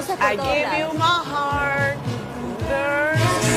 luces por todos lados. I give you my heart, girl.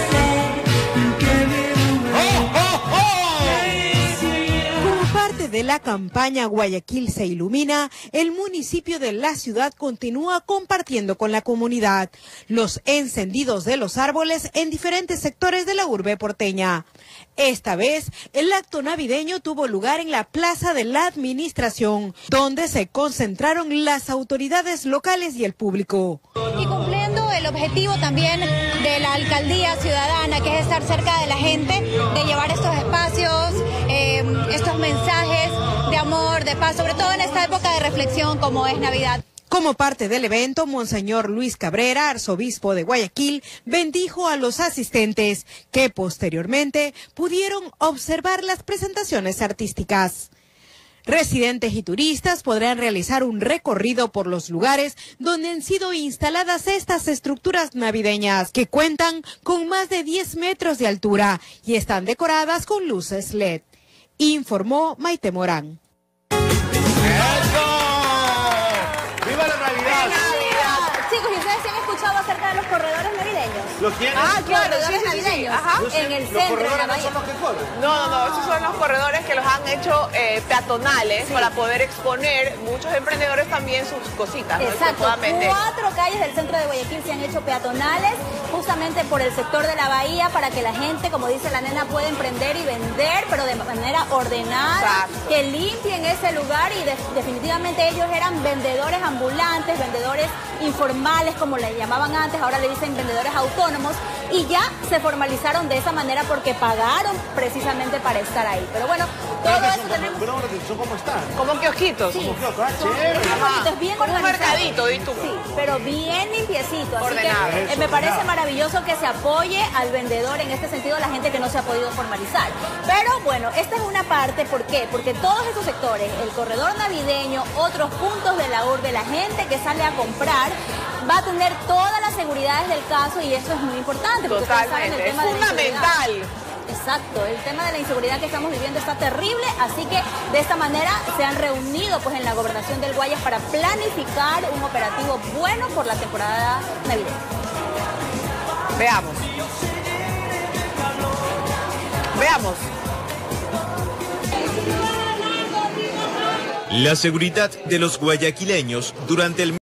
Como parte de la campaña Guayaquil se ilumina, el municipio de la ciudad continúa compartiendo con la comunidad los encendidos de los árboles en diferentes sectores de la urbe porteña. Esta vez, el acto navideño tuvo lugar en la Plaza de la Administración, donde se concentraron las autoridades locales y el público. Y cumpliendo el objetivo también de la alcaldía ciudadana, que es estar cerca de la gente, de llevar estos espacios, estos mensajes de amor, de paz, sobre todo en esta época de reflexión como es Navidad. Como parte del evento, Monseñor Luis Cabrera, arzobispo de Guayaquil, bendijo a los asistentes, que posteriormente pudieron observar las presentaciones artísticas. Residentes y turistas podrán realizar un recorrido por los lugares donde han sido instaladas estas estructuras navideñas, que cuentan con más de 10 metros de altura y están decoradas con luces LED. Informó Maite Morán. ¡Viva la Navidad! Chicos, ¿y ustedes se han escuchado acerca de los corredores navideños? ¿Los quieren? Claro, Corredores sí. navideños. Ajá. En el Los centro de corredores la no bahía. son los que corren. No, esos son los corredores que los han hecho peatonales para poder exponer muchos emprendedores también sus cositas, ¿no? Exacto, Adecuadamente. 4 calles del centro de Guayaquil se han hecho peatonales justamente por el sector de la bahía para que la gente, como dice la nena, pueda emprender y vender, pero de manera ordenada, Exacto. que limpien ese lugar y definitivamente ellos eran vendedores ambulantes, vendedores informales como le llamaban antes, ahora le dicen vendedores autónomos y ya se formalizaron de esa manera porque pagaron precisamente para estar ahí. Pero bueno, todo eso tenemos... Pero ahora son como están. Como kiosquitos. Sí, Como que, son chévere. bien bonitos, bien Como un organizados. mercadito, di tú. Sí, pero bien limpiecito. Así Ordenado. que Eso, me parece ordenado. maravilloso que se apoye al vendedor, en este sentido, la gente que no se ha podido formalizar. Pero bueno, esta es una parte, ¿por qué? Porque todos estos sectores, el corredor navideño, otros puntos de la urbe, la gente que sale a comprar, va a tener todas las seguridades del caso y eso es muy importante. Porque ustedes saben el Totalmente, es tema de la inseguridad. fundamental. Exacto, el tema de la inseguridad que estamos viviendo está terrible, así que de esta manera se han reunido pues en la gobernación del Guayas para planificar un operativo bueno por la temporada navideña. Veamos. La seguridad de los guayaquileños durante el